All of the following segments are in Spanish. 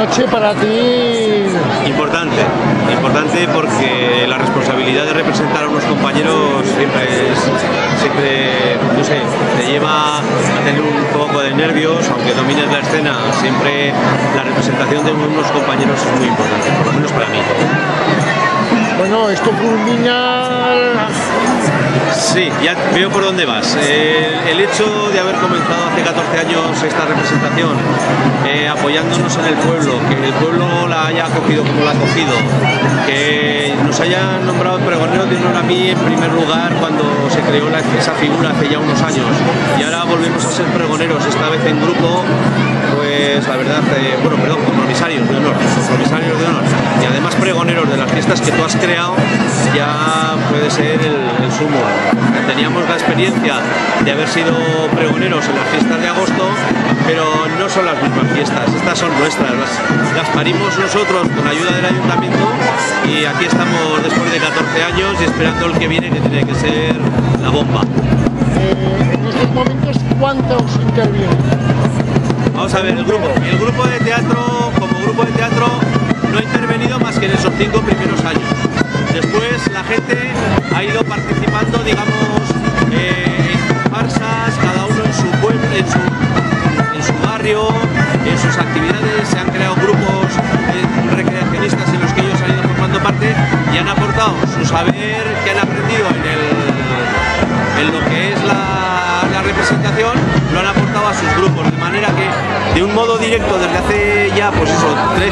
noche para ti... Importante porque la responsabilidad de representar a unos compañeros siempre, no sé, te lleva a tener un poco de nervios, aunque domines la escena, siempre la representación de unos compañeros es muy importante, por lo menos para mí. Bueno, esto culmina... Sí, ya veo por dónde vas. El hecho de haber comenzado hace 14 años esta representación, apoyándonos en el pueblo, que el pueblo la haya acogido como la ha acogido, que nos hayan nombrado pregoneros de honor a mí en primer lugar cuando se creó esa figura hace ya unos años, y ahora volvemos a ser pregoneros, esta vez en grupo, pues la verdad, compromisarios de honor, y además pregoneros de las fiestas que tú has creado, ya puede ser el sumo. Teníamos la experiencia de haber sido pregoneros en las fiestas de agosto, pero no son las mismas fiestas, estas son nuestras, las parimos nosotros con ayuda del ayuntamiento, y aquí estamos después de 14 años y esperando el que viene, que tiene que ser la bomba. En estos momentos, ¿cuántos intervienen? Vamos a ver, el grupo de teatro, como grupo de teatro, no ha intervenido más que en esos 5 primeros años. Después la gente ha ido participando, digamos, en farsas, cada uno en su pueblo, en su barrio, en sus actividades. Se han creado grupos recreacionistas en los que ellos han ido formando parte y han aportado su saber que han aprendido en lo que es la representación, lo han aportado a sus grupos, de manera que de un modo directo desde hace ya, pues eso,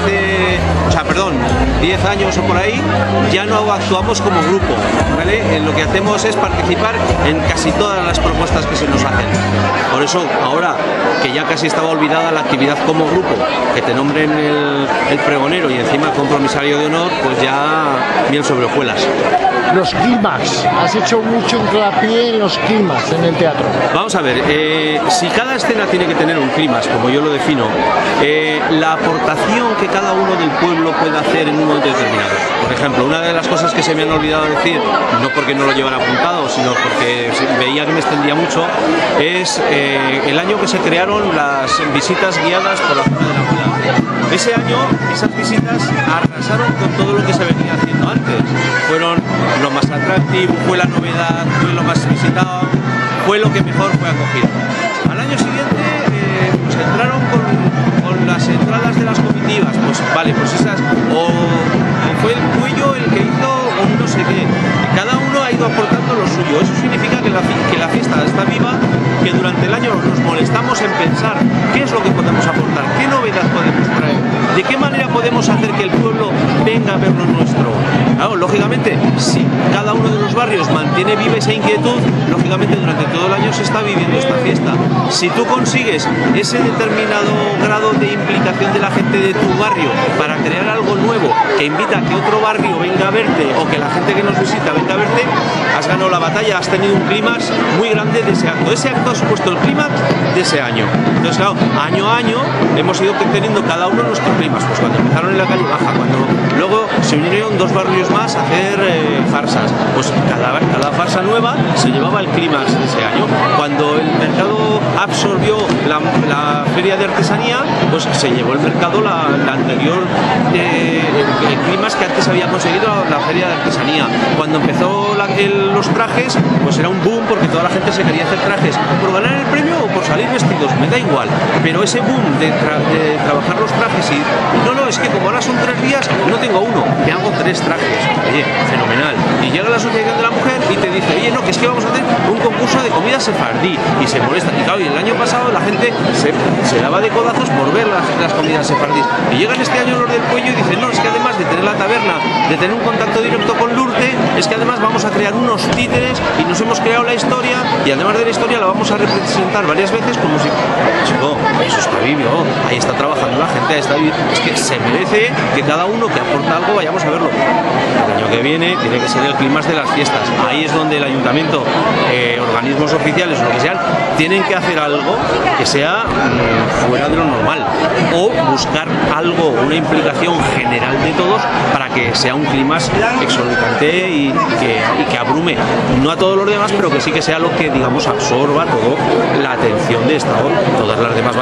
10 años o por ahí, ya no actuamos como grupo, ¿vale? Lo que hacemos es participar en casi todas las propuestas que se nos hacen. Por eso, ahora que ya casi estaba olvidada la actividad como grupo, que te nombren el pregonero y encima el compromisario de honor, pues ya miel sobre hojuelas. Los clímax, has hecho mucho hincapié en los clímax en el teatro. Vamos a ver, si cada escena tiene que tener un clímax, como yo lo defino, la aportación que cada uno del pueblo puede hacer en un momento determinado. Por ejemplo, una de las cosas que se me han olvidado decir, no porque no lo llevara apuntado, sino porque veía que me extendía mucho, es el año que se crearon las visitas guiadas por la zona de la Abuela. Ese año, esas visitas arrasaron con todo lo que se venía haciendo antes. Fueron lo más atractivo, fue la novedad, fue lo más visitado, fue lo que mejor fue acogido. Al año siguiente pues entraron con las entradas de las comitivas, pues vale, pues esas, o fue el Cuello el que hizo un no sé qué. Cada uno ha ido aportando lo suyo. Eso significa que la fiesta está viva, que durante el año nos molestamos en pensar qué es lo que podemos aportar, qué novedad podemos traer, de qué manera podemos hacer que el pueblo venga a ver lo nuestro. Claro, lógicamente, si cada uno de los barrios mantiene viva esa inquietud, lógicamente durante todo el año se está viviendo esta fiesta. Si tú consigues ese determinado grado de implicación de la gente de tu barrio para crear algo nuevo que invita a que otro barrio venga a verte o que la gente que nos visita venga a verte, has ganado la batalla, has tenido un clímax muy grande de ese acto. Ese acto ha supuesto el clímax de ese año. Entonces, claro, año a año hemos ido teniendo cada uno nuestro clímax. Pues cuando empezaron en la calle Baja, cuando luego se unieron 2 barrios más a hacer farsas, pues cada farsa nueva se llevaba el clímax de ese año. Cuando el mercado absorbió la feria de artesanía, pues se llevó el mercado la anterior el clímax que antes había conseguido la feria de artesanía. Cuando empezó los trajes, pues era un boom porque toda la gente se quería hacer trajes por ganar el premio o por salir vestidos, me da igual, pero ese boom de trabajar los trajes y no, es que como ahora son 3 días, no tengo uno, te hago 3 trajes, oye, fenomenal. Y llega la asociación de la mujer y te dice, oye, no, que es que vamos a hacer un concurso de comida sefardí, y se molesta. Y claro, y el año pasado la gente se daba de codazos por ver las comidas sefardís, y llegan este año los del Cuello y dicen, no, es que además de tener la taberna, de tener un contacto directo con Lourdes, es que además vamos a crear unos títeres y nos hemos creado la historia, y además de la historia la vamos a representar varias veces como si, chico, eso está vivo, ahí está trabajando la gente, ahí está vivo. Es que se merece que cada uno que aporta algo vayamos a verlo. El año que viene tiene que ser el clímax de las fiestas. Ahí es donde el ayuntamiento, organismos oficiales o lo que sean, tienen que hacer algo que sea fuera de lo normal, o buscar algo, una implicación general de todos para que sea un clímax exorbitante y que abrume, no a todos los demás, pero que sí que sea lo que, digamos, absorba toda la atención de todas las demás bandas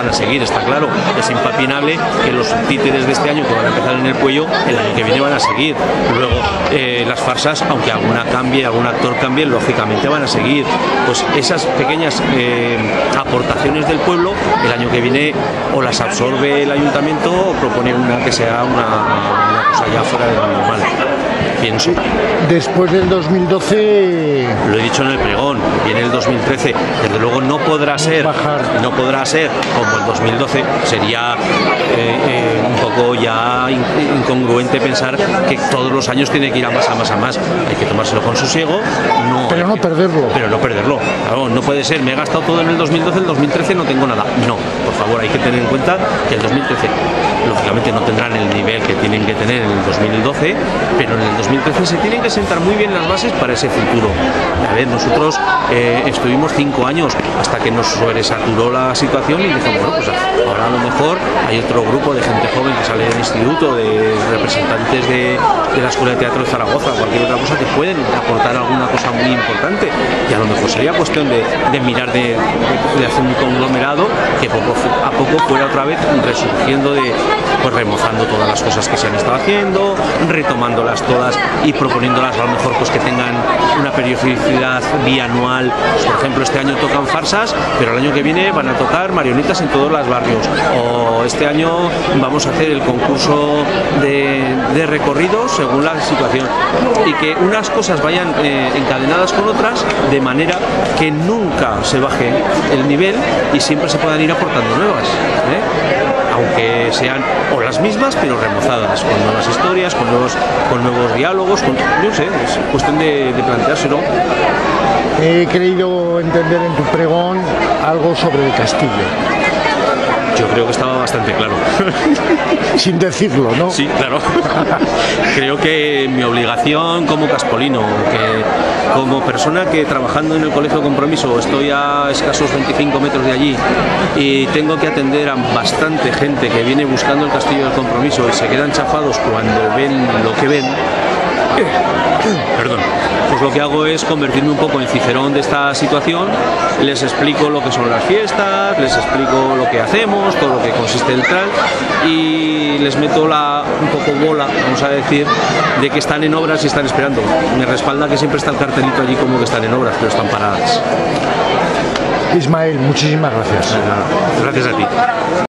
van a seguir, está claro. Es impapinable que los títeres de este año que van a empezar en el Puello, el año que viene van a seguir. Luego las farsas, aunque alguna cambie, algún actor cambie, lógicamente van a seguir. Pues esas pequeñas aportaciones del pueblo, el año que viene o las absorbe el ayuntamiento o propone una que sea una cosa ya fuera de lo normal, pienso. Después del 2012... Lo he dicho en el pregón, viene el 2013, desde luego no podrá ser como el 2012, sería un poco ya incongruente pensar que todos los años tiene que ir a más, hay que tomárselo con sosiego, pero no perderlo. Claro, no puede ser, me he gastado todo en el 2012, el 2013 no tengo nada. No, por favor, hay que tener en cuenta que el 2013 lógicamente no tendrán el nivel que tienen que tener en el 2012, pero en el 2013 se tienen que sentar muy bien las bases para ese futuro. A ver, nosotros estuvimos 5 años hasta que nos sobresaturó la situación y dijimos, bueno, pues ahora a lo mejor hay otro grupo de gente joven que sale del instituto, de representantes de la Escuela de Teatro de Zaragoza, cualquier otra cosa, que pueden aportar alguna cosa muy importante, y a lo mejor sería cuestión de mirar de hacer un conglomerado que poco a poco fuera otra vez resurgiendo, pues remozando todas las cosas que se han estado haciendo, retomándolas todas y proponiéndolas a lo mejor pues que tengan una periodicidad bianual. Pues, por ejemplo, este año tocan farsas, pero el año que viene van a tocar marionetas en todos los barrios, o este año vamos a hacer el concurso de recorridos según la situación, y que unas cosas vayan encadenadas con otras de manera que nunca se baje el nivel y siempre se puedan ir aportando nuevas, aunque sean o las mismas pero remozadas, con nuevas historias, con nuevos diálogos, yo sé, es cuestión de planteárselo. He creído entender en tu pregón algo sobre el castillo. Yo creo que estaba bastante claro. Sin decirlo, ¿no? Sí, claro. Creo que mi obligación como caspolino, que como persona que trabajando en el Colegio Compromiso estoy a escasos 25 metros de allí y tengo que atender a bastante gente que viene buscando el Castillo del Compromiso y se quedan chafados cuando ven lo que ven, perdón, pues lo que hago es convertirme un poco en cicerón de esta situación, les explico lo que son las fiestas, les explico lo que hacemos, todo lo que consiste el tal, y les meto un poco bola, vamos a decir, de que están en obras y están esperando. Me respalda que siempre está el cartelito allí como que están en obras, pero están paradas. Ismael, muchísimas gracias. Gracias a ti.